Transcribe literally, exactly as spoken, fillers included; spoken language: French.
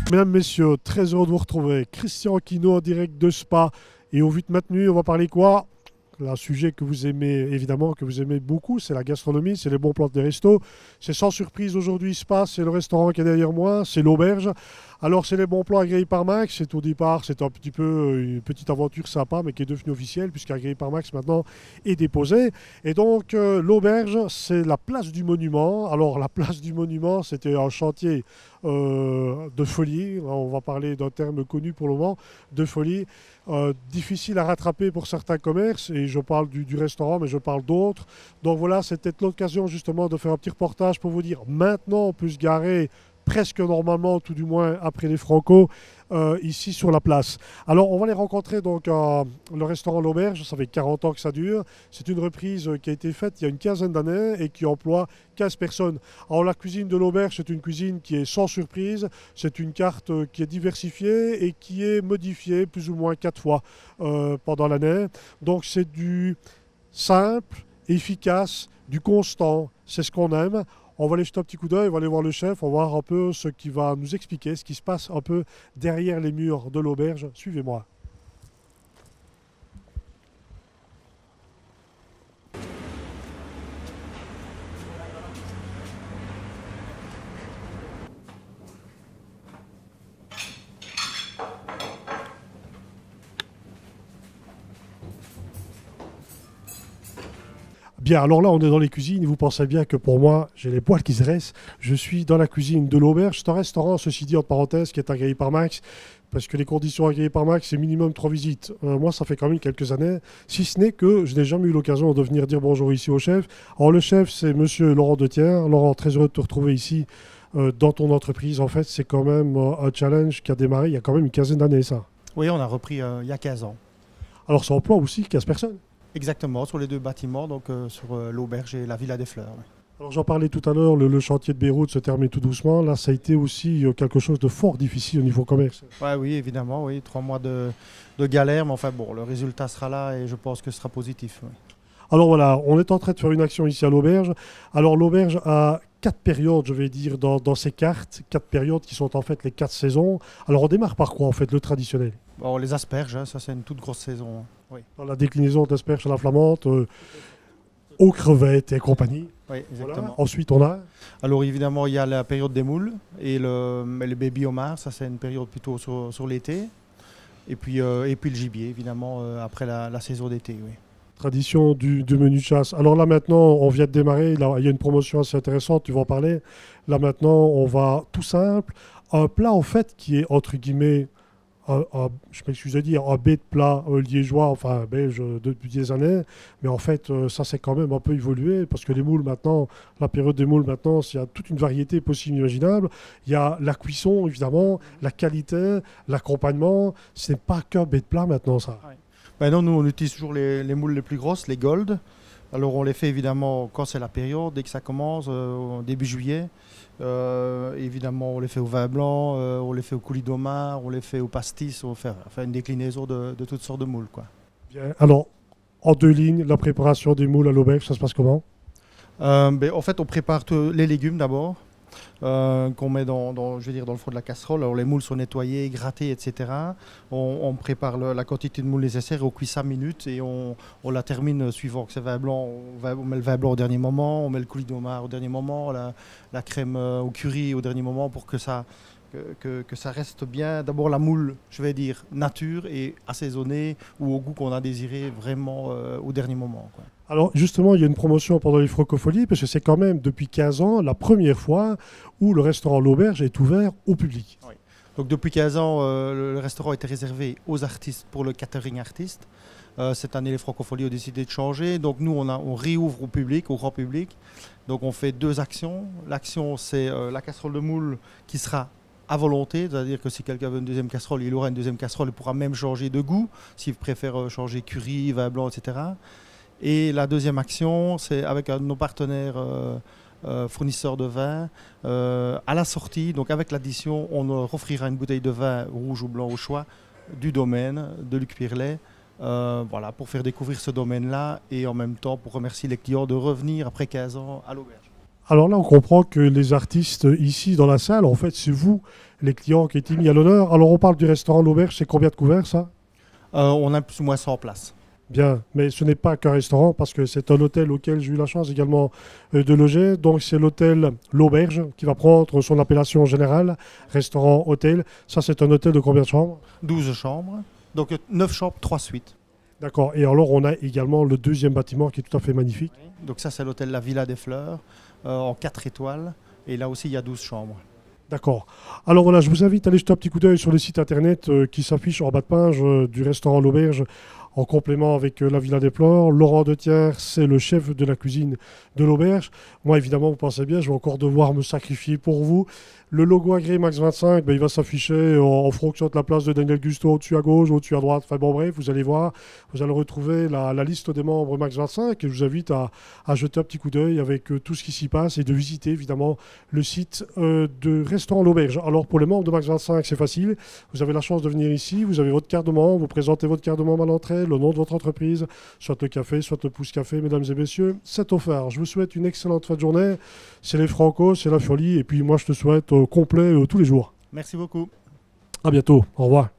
Mesdames, Messieurs, très heureux de vous retrouver. Christian Quinault en direct de Spa. Et au Vite Maintenu, on va parler quoi? Un sujet que vous aimez, évidemment, que vous aimez beaucoup, c'est la gastronomie, c'est les bons plans des restos. C'est sans surprise aujourd'hui Spa, c'est le restaurant qui est derrière moi, c'est l'auberge. Alors c'est les bons plans agréés par Max, c'est au départ, c'est un petit peu une petite aventure sympa, mais qui est devenue officielle, puisqu'agréé par Max maintenant est déposé. Et donc euh, l'auberge, c'est la place du monument. Alors la place du monument, c'était un chantier euh, de folie, on va parler d'un terme connu pour le moment, de folie. Euh, difficile à rattraper pour certains commerces, et je parle du, du restaurant, mais je parle d'autres. Donc voilà, c'était l'occasion justement de faire un petit reportage pour vous dire, maintenant on peut se garer presque normalement, tout du moins après les Franco, euh, ici sur la place. Alors on va les rencontrer donc à le restaurant L'Auberge, ça fait quarante ans que ça dure. C'est une reprise qui a été faite il y a une quinzaine d'années et qui emploie quinze personnes. Alors la cuisine de l'Auberge, c'est une cuisine qui est sans surprise, c'est une carte qui est diversifiée et qui est modifiée plus ou moins quatre fois euh, pendant l'année. Donc c'est du simple, efficace, du constant, c'est ce qu'on aime. On va aller jeter un petit coup d'œil, on va aller voir le chef, on va voir un peu ce qui va nous expliquer, ce qui se passe un peu derrière les murs de l'auberge. Suivez-moi. Bien, alors là, on est dans les cuisines. Vous pensez bien que pour moi, j'ai les poils qui se dressent. Je suis dans la cuisine de l'auberge. C'est un restaurant, ceci dit, entre parenthèses, qui est agréé par Max. Parce que les conditions agréées par Max, c'est minimum trois visites. Euh, moi, ça fait quand même quelques années. Si ce n'est que je n'ai jamais eu l'occasion de venir dire bonjour ici au chef. Alors, le chef, c'est monsieur Laurent Dethier. Laurent, très heureux de te retrouver ici euh, dans ton entreprise. En fait, c'est quand même euh, un challenge qui a démarré il y a quand même une quinzaine d'années, ça. Oui, on a repris euh, il y a quinze ans. Alors, ça emploie aussi quinze personnes. Exactement, sur les deux bâtiments, donc euh, sur euh, l'auberge et la Villa des Fleurs. Oui. Alors j'en parlais tout à l'heure, le, le chantier de Beyrouth se termine tout doucement. Là, ça a été aussi euh, quelque chose de fort difficile au niveau commerce. Ouais, oui, évidemment, oui, trois mois de, de galère, mais enfin bon, le résultat sera là et je pense que ce sera positif. Oui. Alors voilà, on est en train de faire une action ici à l'auberge. Alors l'auberge a quatre périodes, je vais dire, dans, dans ces cartes, quatre périodes qui sont en fait les quatre saisons. Alors on démarre par quoi en fait, le traditionnel? Bon, les asperges, hein, ça c'est une toute grosse saison. Oui, Dans la déclinaison d'asperges à la flamande, euh, aux crevettes et compagnie. oui, exactement. Voilà. Ensuite on a... Alors évidemment, il y a la période des moules et le, le baby homard, ça c'est une période plutôt sur, sur l'été. Et puis, euh, et puis le gibier, évidemment, euh, après la, la saison d'été, oui. Tradition du, du menu de chasse. Alors là maintenant, on vient de démarrer, là, il y a une promotion assez intéressante, tu vas en parler. Là maintenant, on va tout simple, un plat en fait qui est entre guillemets, un, un- je m'excuse de dire, un B de plat euh, liégeois, enfin belge euh, depuis des années, mais en fait euh, ça c'est quand même un peu évolué parce que les moules maintenant, la période des moules maintenant, il y a toute une variété possible imaginable. Il y a la cuisson évidemment, la qualité, l'accompagnement, ce n'est pas qu'un B de plat maintenant ça. Ben non, nous on utilise toujours les, les moules les plus grosses, les gold. Alors on les fait évidemment quand c'est la période, dès que ça commence, euh, au début juillet. Euh, évidemment on les fait au vin blanc, euh, on les fait au coulis d'homard, on les fait au pastis, on fait, enfin, une déclinaison de, de toutes sortes de moules, quoi. Bien. Alors, en deux lignes, la préparation des moules à l'auberge, ça se passe comment? Euh, ben, en fait on prépare tout- les légumes d'abord. Euh, qu'on met dans, dans, je veux dire, dans le fond de la casserole. Alors les moules sont nettoyées, grattées, et cetera. On, on prépare le- la quantité de moules nécessaire et on cuit cinq minutes et on, on la termine suivant que c'est vin blanc. On, va- on met le vin blanc au dernier moment, on met le coulis d'homard au dernier moment, la, la crème euh, au curry au dernier moment pour que ça, que, que- que ça reste bien. D'abord la moule, je vais dire, nature et assaisonnée ou au goût qu'on a désiré vraiment euh, au dernier moment, quoi. Alors, justement, il y a une promotion pendant les Francofolies, parce que c'est quand même, depuis quinze ans, la première fois où le restaurant L'Auberge est ouvert au public. Donc depuis quinze ans, euh, le, le restaurant était réservé aux artistes pour le catering artiste. Euh, cette année, les Francopholies ont décidé de changer. Donc nous, on, a, on réouvre au public, au grand public. Donc on fait deux actions. L'action, c'est euh, la casserole de moule qui sera à volonté, c'est-à-dire que si quelqu'un veut une deuxième casserole, il aura une deuxième casserole, il pourra même changer de goût, s'il préfère euh, changer curry, vin blanc, et cetera. Et la deuxième action, c'est avec un de nos partenaires euh, euh, fournisseurs de vin. Euh, à la sortie, donc avec l'addition, on leur offrira une bouteille de vin rouge ou blanc au choix du domaine de Luc Pirlet. Euh, voilà, pour faire découvrir ce domaine-là et en même temps pour remercier les clients de revenir après quinze ans à l'auberge. Alors là, on comprend que les artistes ici dans la salle, en fait, c'est vous, les clients, qui étaient mis à l'honneur. Alors on parle du restaurant L'Auberge, c'est combien de couverts ça? Euh, on a plus ou moins cent places. Bien, mais ce n'est pas qu'un restaurant parce que c'est un hôtel auquel j'ai eu la chance également euh, de loger. Donc c'est l'hôtel L'Auberge qui va prendre son appellation générale, restaurant-hôtel. Ça c'est un hôtel de combien de chambres? douze chambres, donc neuf chambres, trois suites. D'accord, et alors on a également le deuxième bâtiment qui est tout à fait magnifique. Donc ça c'est l'hôtel La Villa des Fleurs, euh, en quatre étoiles, et là aussi il y a douze chambres. D'accord. Alors voilà, je vous invite à aller jeter un petit coup d'œil sur le site internet euh, qui s'affiche en bas de page euh, du restaurant L'Auberge en complément avec euh, la Villa des Fleurs. Laurent Dethier, c'est le chef de la cuisine de l'Auberge. Moi, évidemment, vous pensez bien, je vais encore devoir me sacrifier pour vous. Le logo agréé Max vingt-cinq, ben, il va s'afficher en, en fonction de la place de Daniel Gusto, au-dessus à gauche, au-dessus à droite. Enfin bon, bref, vous allez voir, vous allez retrouver la, la liste des membres Max vingt-cinq et je vous invite à, à jeter un petit coup d'œil avec euh, tout ce qui s'y passe et de visiter évidemment le site euh, de restaurant L'Auberge. Alors pour les membres de Max vingt-cinq, c'est facile. Vous avez la chance de venir ici, vous avez votre carte de membre, vous présentez votre carte de membre à l'entrée, le nom de votre entreprise, soit le café, soit le pouce café, mesdames et messieurs, c'est offert. Je vous souhaite une excellente fin de journée. C'est les Franco, c'est la folie. Et puis moi, je te souhaite euh, complet euh, tous les jours. Merci beaucoup. À bientôt. Au revoir.